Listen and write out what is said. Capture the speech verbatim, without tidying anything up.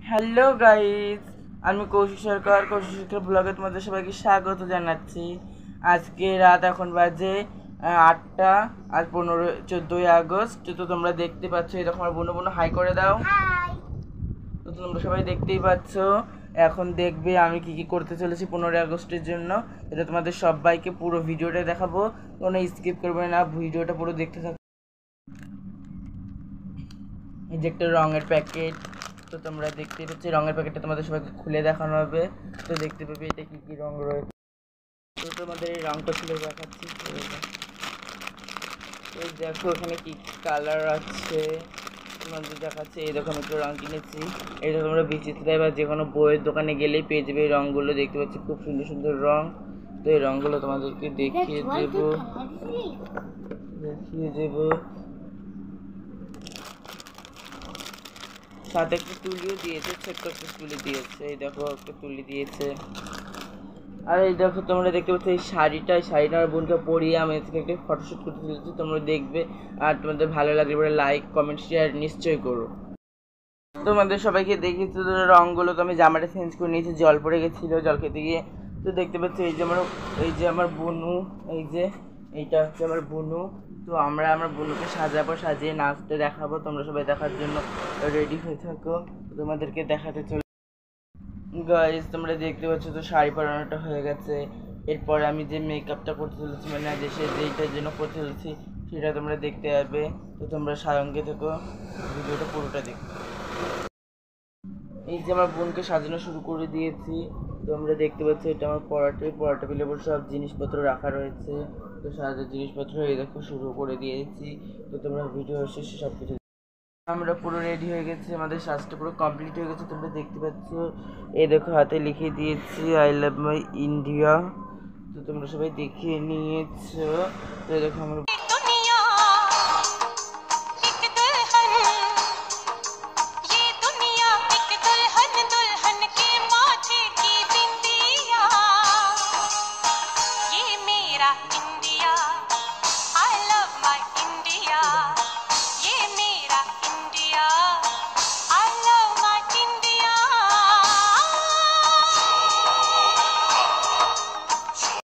Hello guys, আমি কৌশিক সরকার কৌশিক সরকার ব্লগে তোমাদের সবাইকে স্বাগত জানাচ্ছি। আজকে রাত এখন বাজে আটটা আর পনেরো চোদ্দোই আগস্ট। তো তোমরা দেখতে পাচ্ছ, এরকম আমার বোনো বোনো হাই করে দাও। তো তোমরা সবাই দেখতেই পাচ্ছ এখন দেখবে আমি কি কি করতে চলেছি পনেরোই আগস্টের জন্য। এটা তোমাদের সবাইকে পুরো ভিডিওটা দেখাবো, কোনো স্কিপ করবে না, ভিডিওটা পুরো দেখতে থাকো। এই যে একটা রঙের প্যাকেট, তো তোমরা দেখতেই পাচ্ছ রঙের প্যাকেটটা তোমাদের সবাইকে খুলে দেখানো হবে। তো দেখতে পাবে এটা কি কি রঙ রয়েছে। তো তোমাদের এই রঙটা খুলে দেখাচ্ছি। এই দেখো এখানে কি কালার আছে তোমাদের দেখাচ্ছে। এই দেখো আমি একটু রঙ কিনেছি। এটা তোমরা বিচিত্রায় বা যে কোনো বইয়ের দোকানে গেলেই পেয়ে যাবে। এই রঙগুলো দেখতে পাচ্ছি খুব সুন্দর সুন্দর রঙ। তো এই রঙগুলো তোমাদেরকে দেখিয়ে দেব দেখিয়ে দেব সাথে একটা তুলিও দিয়েছে, ছোট্ট একটা তুলি দিয়েছে। এই দেখো একটা তুলি দিয়েছে। আর এই দেখো তোমরা দেখতে পাচ্ছ এই শাড়িটা, এই শাড়িটা আমার বোনকে পরিয়ে আমি আজকে একটা ফটোশ্যুট করতে চলেছি। তোমরা দেখবে আর তোমাদের ভালো লাগলে পরে লাইক কমেন্ট শেয়ার নিশ্চয়ই করো। তোমাদের সবাইকে দেখিয়েছি রঙগুলো। তো আমি জামাটা চেঞ্জ করে নিয়েছি, জল পড়ে গেছিলো জল খেতে গিয়ে। তো দেখতে পাচ্ছ এই যে আমার এই যে আমার বোনু, এই যে এইটা হচ্ছে আমার বোনু। তো আমরা আমার বোনুকে সাজাবো, সাজিয়ে নাচতে দেখাবো। তোমরা সবাই দেখার জন্য রেডি হয়ে থাকো, তোমাদেরকে দেখাতে চলে। গাইস তোমরা দেখতে পাচ্ছ তো শাড়ি পরানোটা হয়ে গেছে। এরপরে আমি যে মেকআপটা করতে চলেছি, মানে যে সে যেইটার জন্য করতে চলেছি সেটা তোমরা দেখতে পাবে। তো তোমরা সঙ্গে থেকো, ভিডিওটা পুরোটা দেখো। এই যে আমার বোনকে সাজানো শুরু করে দিয়েছি। তো আমরা দেখতে পাচ্ছি এটা আমার পড়াটে পড়া টেবিলের উপর সব জিনিসপত্র রাখা রয়েছে। তো সাজার জিনিসপত্র এই দেখো শুরু করে দিয়েছি। তো তোমরা ভিডিও শেষে সব কিছু, আমরা পুরো রেডি হয়ে গেছি, আমাদের সাজটা পুরো কমপ্লিট হয়ে গেছে। তোমরা দেখতে পাচ্ছ এই দেখো হাতে লিখে দিয়েছি আই লাভ মাই ইন্ডিয়া। তো তোমরা সবাই দেখে নিয়েছো। তো দেখো আমরা